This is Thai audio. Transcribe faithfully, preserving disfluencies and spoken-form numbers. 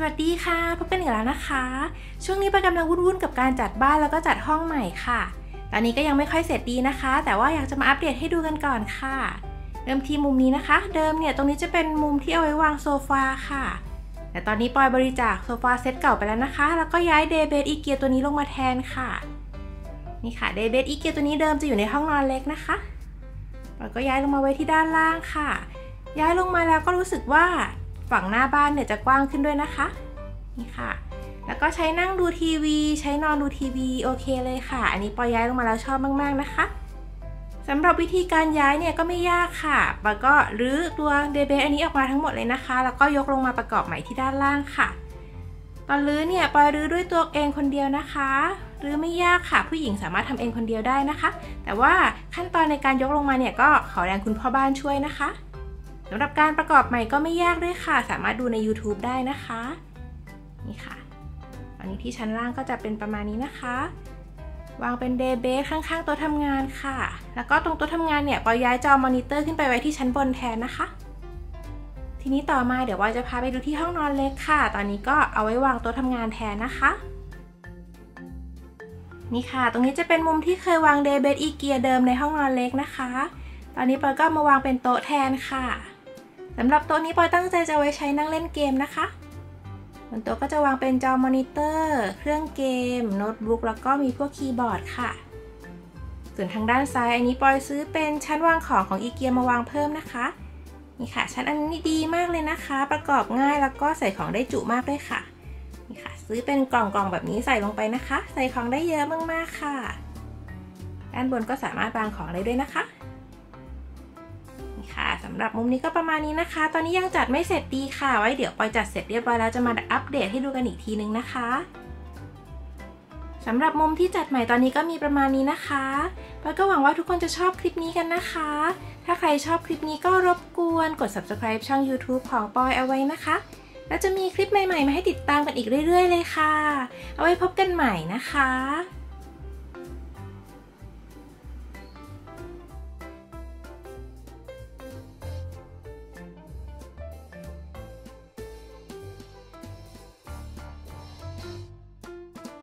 สวัสดีค่ะพบกันอีกแล้วนะคะช่วงนี้ปากำลังวุ่นๆกับการจัดบ้านแล้วก็จัดห้องใหม่ค่ะตอนนี้ก็ยังไม่ค่อยเสร็จดีนะคะแต่ว่าอยากจะมาอัปเดตให้ดูกันก่อนค่ะเริ่มที่มุมนี้นะคะเดิมเนี่ยตรงนี้จะเป็นมุมที่เอาไว้วางโซฟาค่ะแต่ตอนนี้ปอยบริจาคโซฟาเซตเก่าไปแล้วนะคะแล้วก็ย้ายเดย์เบดอีเกียตัวนี้ลงมาแทนค่ะนี่ค่ะเดย์เบดอีเกียตัวนี้เดิมจะอยู่ในห้องนอนเล็กนะคะปอยก็ย้ายลงมาไว้ที่ด้านล่างค่ะย้ายลงมาแล้วก็รู้สึกว่าฝั่งหน้าบ้านเนี่ยจะกว้างขึ้นด้วยนะคะนี่ค่ะแล้วก็ใช้นั่งดูทีวีใช้นอนดูทีวีโอเคเลยค่ะอันนี้ปอยย้ายลงมาแล้วชอบมากๆนะคะสำหรับวิธีการย้ายเนี่ยก็ไม่ยากค่ะปอยก็รื้อตัวเดย์เบดอันนี้ออกมาทั้งหมดเลยนะคะแล้วก็ยกลงมาประกอบใหม่ที่ด้านล่างค่ะตอนรื้อเนี่ยปอยรื้อด้วยตัวเองคนเดียวนะคะรื้อไม่ยากค่ะผู้หญิงสามารถทำเองคนเดียวได้นะคะแต่ว่าขั้นตอนในการยกลงมาเนี่ยก็ขอแรงคุณพ่อบ้านช่วยนะคะสำหรับการประกอบใหม่ก็ไม่ยากด้วยค่ะสามารถดูใน ยูทูบ ได้นะคะนี่ค่ะตอนนี้ที่ชั้นล่างก็จะเป็นประมาณนี้นะคะวางเป็นเดย์เบดข้างๆโต๊ะทำงานค่ะแล้วก็ตรงโต๊ะทำงานเนี่ยปอยย้ายจอมอนิเตอร์ขึ้นไปไว้ที่ชั้นบนแทนนะคะทีนี้ต่อมาเดี๋ยวปอยจะพาไปดูที่ห้องนอนเล็กค่ะตอนนี้ก็เอาไว้วางโต๊ะทำงานแทนนะคะนี่ค่ะตรงนี้จะเป็นมุมที่เคยวางเดย์เบดอีเกียเดิมในห้องนอนเล็กนะคะตอนนี้ปอยก็มาวางเป็นโต๊ะแทนค่ะสำหรับโต๊ะนี้ปอยตั้งใจจะไว้ใช้นั่งเล่นเกมนะคะบนโต๊ะก็จะวางเป็นจอมอนิเตอร์เครื่องเกมโน้ตบุ๊กแล้วก็มีพวกคีย์บอร์ดค่ะส่วนทางด้านซ้ายอันนี้ปอยซื้อเป็นชั้นวางของของอีเกียมาวางเพิ่มนะคะนี่ค่ะชั้นอันนี้ดีมากเลยนะคะประกอบง่ายแล้วก็ใส่ของได้จุมากด้วยค่ะนี่ค่ะซื้อเป็นกล่องๆแบบนี้ใส่ลงไปนะคะใส่ของได้เยอะมากๆค่ะด้านบนก็สามารถวางของได้ด้วยนะคะค่ะสำหรับมุมนี้ก็ประมาณนี้นะคะตอนนี้ยังจัดไม่เสร็จดีค่ะไว้เดี๋ยวปอยจัดเสร็จเรียบร้อยแล้วจะมาอัปเดตให้ดูกันอีกทีนึงนะคะสำหรับมุมที่จัดใหม่ตอนนี้ก็มีประมาณนี้นะคะปอยก็หวังว่าทุกคนจะชอบคลิปนี้กันนะคะถ้าใครชอบคลิปนี้ก็รบกวนกด ซับสไครบ์ ช่อง ยูทูบ ของปอยเอาไว้นะคะแล้วจะมีคลิปใหม่ๆมาให้ติดตามกันอีกเรื่อยๆเลยค่ะเอาไว้พบกันใหม่นะคะ